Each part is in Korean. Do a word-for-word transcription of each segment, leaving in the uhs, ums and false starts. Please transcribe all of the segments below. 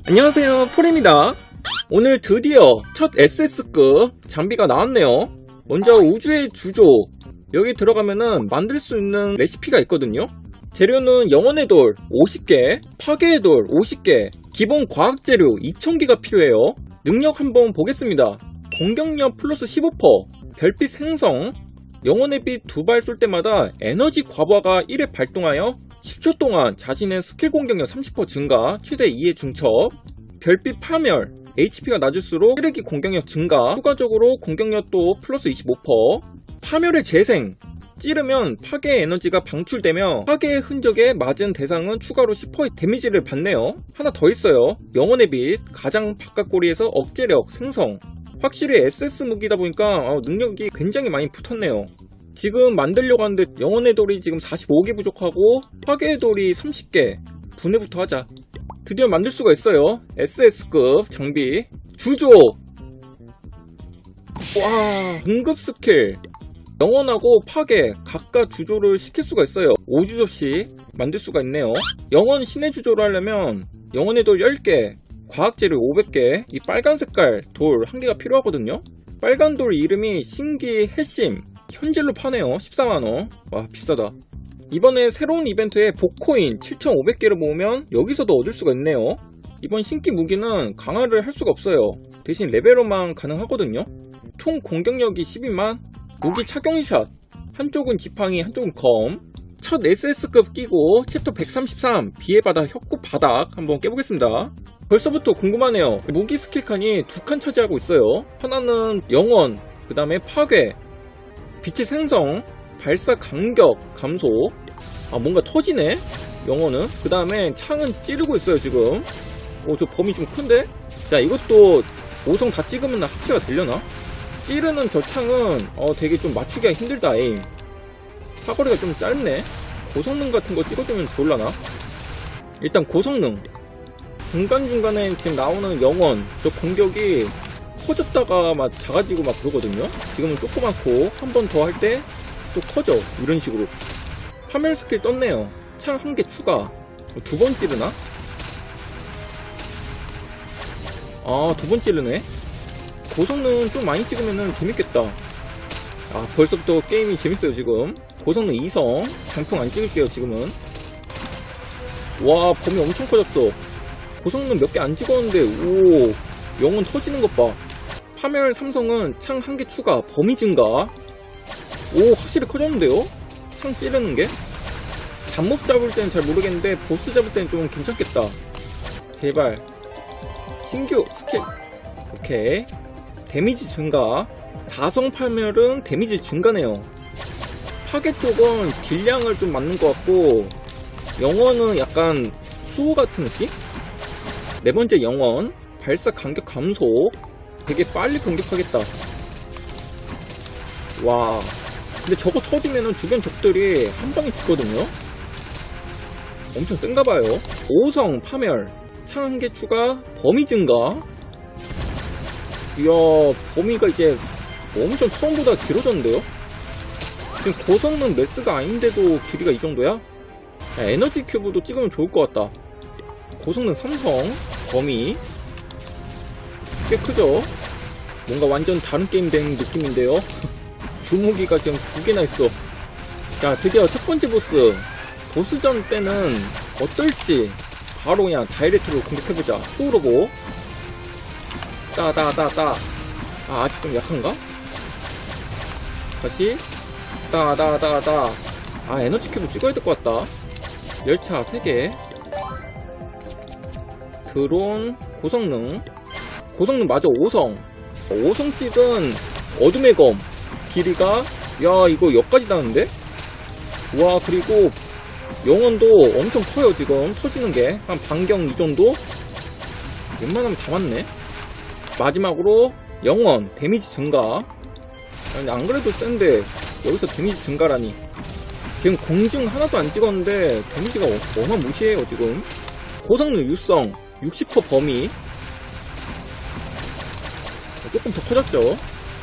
안녕하세요, 폴입니다. 오늘 드디어 첫 에스에스급 장비가 나왔네요. 먼저 우주의 주조, 여기 들어가면은 만들 수 있는 레시피가 있거든요. 재료는 영혼의 돌 오십 개, 파괴의 돌 오십 개, 기본 과학재료 이천 개가 필요해요. 능력 한번 보겠습니다. 공격력 플러스 십오 퍼센트, 별빛 생성, 영혼의 빛 두 발 쏠 때마다 에너지 과부하가 일 회 발동하여 십 초 동안 자신의 스킬 공격력 삼십 퍼센트 증가, 최대 이 회 중첩, 별빛 파멸, 에이치피가 낮을수록 찌르기 공격력 증가, 추가적으로 공격력도 플러스 이십오 퍼센트, 파멸의 재생, 찌르면 파괴의 에너지가 방출되며 파괴의 흔적에 맞은 대상은 추가로 십 퍼센트 데미지를 받네요. 하나 더 있어요. 영혼의 빛, 가장 바깥꼬리에서 억제력 생성. 확실히 에스에스 무기다 보니까 능력이 굉장히 많이 붙었네요. 지금 만들려고 하는데 영혼의 돌이 지금 사십오 개 부족하고 파괴의 돌이 삼십 개. 분해부터 하자. 드디어 만들 수가 있어요. 에스에스급 장비 주조. 와, 등급 스킬 영혼하고 파괴 각각 주조를 시킬 수가 있어요. 오 주조씩 만들 수가 있네요. 영혼 신의 주조를 하려면 영혼의 돌 열 개, 과학재료 오백 개, 이 빨간 색깔 돌 한 개가 필요하거든요. 빨간 돌 이름이 신기 해심, 현질로 파네요. 십사만 원. 와, 비싸다. 이번에 새로운 이벤트에 복코인 칠천오백 개를 모으면 여기서도 얻을 수가 있네요. 이번 신기 무기는 강화를 할 수가 없어요. 대신 레벨업만 가능하거든요. 총 공격력이 십이만, 무기 착용샷, 한쪽은 지팡이 한쪽은 검. 첫 에스에스급 끼고 챕터 백삼십삼 비의 바닥 협곡 바닥 한번 깨보겠습니다. 벌써부터 궁금하네요. 무기 스킬 칸이 두 칸 차지하고 있어요. 하나는 영혼, 그 다음에 파괴, 빛의 생성, 발사 간격 감소. 아, 뭔가 터지네 영혼은. 그 다음에 창은 찌르고 있어요 지금. 오, 저 범위 좀 큰데? 자, 이것도 오성 다 찍으면 합체가 되려나? 찌르는 저 창은 어, 되게 좀 맞추기가 힘들다. 에임 사거리가 좀 짧네. 고성능 같은 거 찍어주면 좋을라나? 일단 고성능 중간중간에 지금 나오는 영혼 저 공격이 커졌다가 막 작아지고 막 그러거든요. 지금은 조그맣고 한 번 더 할 때 또 커져. 이런 식으로. 파멸 스킬 떴네요. 창 한 개 추가. 두 번 찌르나? 아, 두 번 찌르네. 고성능 좀 많이 찍으면은 재밌겠다. 아, 벌써부터 게임이 재밌어요 지금. 고성능 이성 장풍 안 찍을게요 지금은. 와, 범위 엄청 커졌어. 고성능 몇 개 안 찍었는데 오, 영혼 터지는 것 봐. 파멸 삼성은 창 한 개 추가, 범위 증가. 오, 확실히 커졌는데요? 창 찌르는 게? 잡몹 잡을 땐 잘 모르겠는데 보스 잡을 땐 좀 괜찮겠다. 제발 신규 스킬. 오케이. 데미지 증가. 다성 파멸은 데미지 증가네요. 파괴 쪽은 딜량을 좀 맞는 것 같고 영혼은 약간 수호 같은 느낌? 네 번째 영혼 발사 간격 감소. 되게 빨리 공격하겠다. 와, 근데 저거 터지면은 주변 적들이 한 방에 죽거든요. 엄청 센가봐요. 오성 파멸 창 한 개 추가, 범위 증가. 이야, 범위가 이제 엄청 처음보다 길어졌는데요. 지금 고성능 메스가 아닌데도 길이가 이 정도야? 야, 에너지 큐브도 찍으면 좋을 것 같다. 고성능 삼성 범위 꽤 크죠? 뭔가 완전 다른 게임 된 느낌인데요. 주무기가 지금 두 개나 있어. 자, 드디어 첫 번째 보스. 보스전 때는 어떨지 바로 그냥 다이렉트로 공격해보자. 소울오고 따다다다. 아, 아직 좀 약한가? 다시 따다다다. 아, 에너지 큐브 찍어야 될 것 같다. 열차 세 개. 드론 고성능. 고성능 마저 오성. 오성 찍은 어둠의 검 길이가, 야, 이거 역까지 나는데? 와, 그리고 영혼도 엄청 커요 지금. 터지는게 한 반경 이 정도? 웬만하면 다 맞네. 마지막으로 영혼 데미지 증가. 아니, 안 그래도 센데 여기서 데미지 증가라니. 지금 공증 하나도 안 찍었는데 데미지가 어마무시해요 지금. 고성능 육성 육십 퍼센트 범위. 조금 더 커졌죠.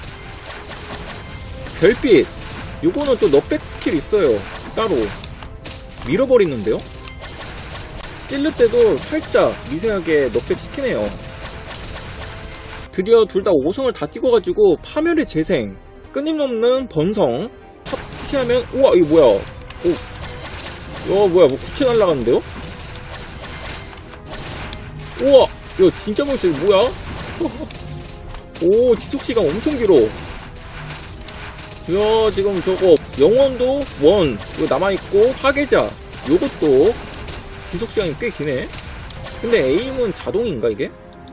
별빛 요거는 또 넛백 스킬 있어요 따로. 밀어버리는데요. 찔릴 때도 살짝 미세하게 넉백 시키네요. 드디어 둘 다 오성을 다 찍어가지고 파멸의 재생, 끊임없는 번성 합치하면, 우와 이거 뭐야, 오, 야 뭐야 뭐 구체 날라갔는데요? 우와 이거 진짜 멋있어. 이거 뭐야? 오 지속시간 엄청 길어. 이야 지금 저거 영혼도 원 이거 남아있고 파괴자 요것도 지속시간이 꽤 기네. 근데 에임은 자동인가 이게?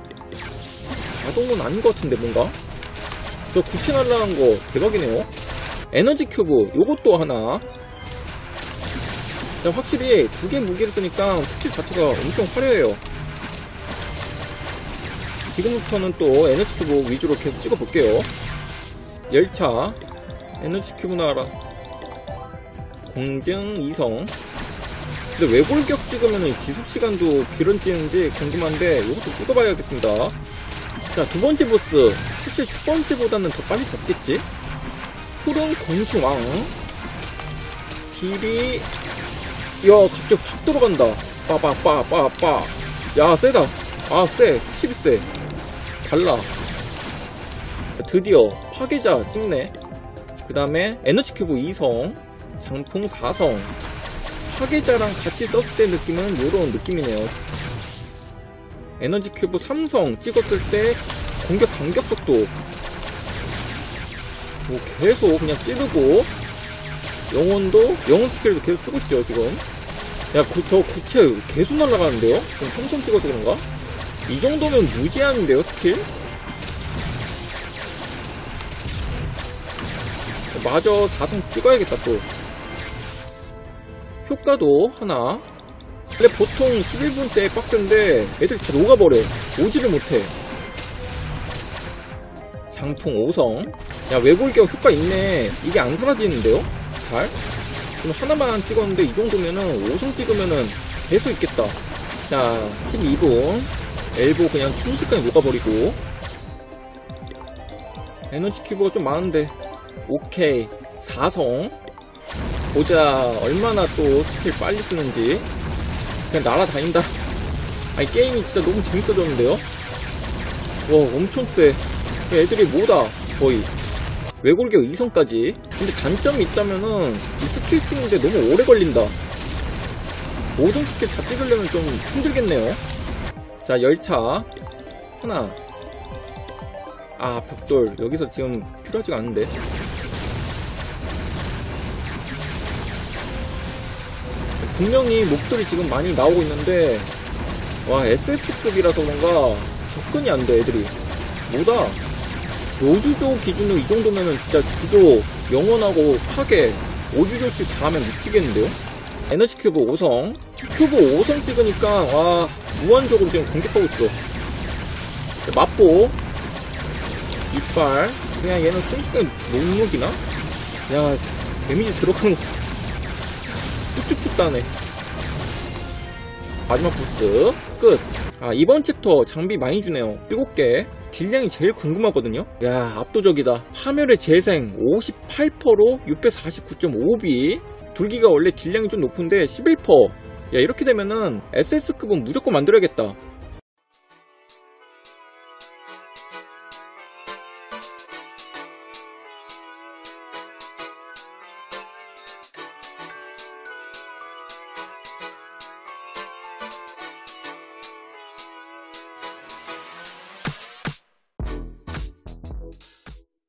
자동은 아닌 것 같은데 뭔가? 저 구체 날라간 거 대박이네요. 에너지 큐브 요것도 하나. 자, 확실히 두 개 무기를 쓰니까 스킬 자체가 엄청 화려해요. 지금부터는 또 에너지 큐브 위주로 계속 찍어볼게요. 열차 에너지 큐브 나와라. 공증 이성. 근데 외골격 찍으면 지속시간도 길어지는지 궁금한데 이것도 찍어봐야겠습니다. 자, 두 번째 보스. 사실 첫 번째보다는 더 빨리 잡겠지? 푸른 공주왕. 딜이, 야, 갑자기 확 들어간다. 빠빠빠빠빠. 야, 세다. 아, 세. 확실히 세. 달라. 드디어 파괴자 찍네. 그 다음에 에너지 큐브 이성. 장풍 사성. 파괴자랑 같이 썼을 때 느낌은 요런 느낌이네요. 에너지 큐브 삼성 찍었을 때 공격 간격 속도 뭐 계속 그냥 찌르고, 영혼도 영혼 스킬도 계속 쓰고 있죠 지금. 야 구, 저 구체 계속 날아가는데요? 좀 삼성 찍어서 그런가? 이 정도면 무제한인데요 스킬? 마저 사성 찍어야겠다 또. 효과도 하나. 근데 보통 십일 분 때 빡센데 애들이 다 녹아버려. 오지를 못해. 장풍 오성. 야 외골격 효과 있네. 이게 안 사라지는데요? 잘? 그럼 하나만 찍었는데 이 정도면은 오성 찍으면은 계속 있겠다. 자 십이 분 엘보 그냥 순식간에 녹아버리고. 에너지 큐브가 좀 많은데 오케이 사성. 보자 얼마나 또 스킬 빨리 쓰는지. 그냥 날아다닌다. 아니 게임이 진짜 너무 재밌어졌는데요? 와 엄청 세. 애들이 뭐다 거의. 외골격 이성까지. 근데 단점이 있다면은 이 스킬 찍는데 너무 오래 걸린다. 모든 스킬 다 찍으려면 좀 힘들겠네요. 자 열차 하나. 아 벽돌 여기서 지금 필요하지가 않은데. 분명히 목소리 지금 많이 나오고 있는데 와 에스에스급이라서 그런가 접근이 안 돼 애들이. 뭐다 오주조 기준으로 이 정도면은 진짜 주조 영원하고 파괴 오주조씩 다 하면 미치겠는데요. 에너지 큐브 오성. 큐브 오성 찍으니까 와 무한적으로 지금 공격하고 있어. 맛보 이빨. 그냥 얘는 순식간에 녹록이나? 야 데미지 들어가는 거 쭉쭉쭉 따네. 마지막 보스 끝. 아 이번 챕터 장비 많이 주네요. 일곱 개. 딜량이 제일 궁금하거든요. 야 압도적이다. 파멸의 재생 오십팔 퍼센트로 육백사십구 점 오 비. 둘기가 원래 딜량이 좀 높은데 십일 퍼센트. 야 이렇게 되면은 에스에스급은 무조건 만들어야겠다.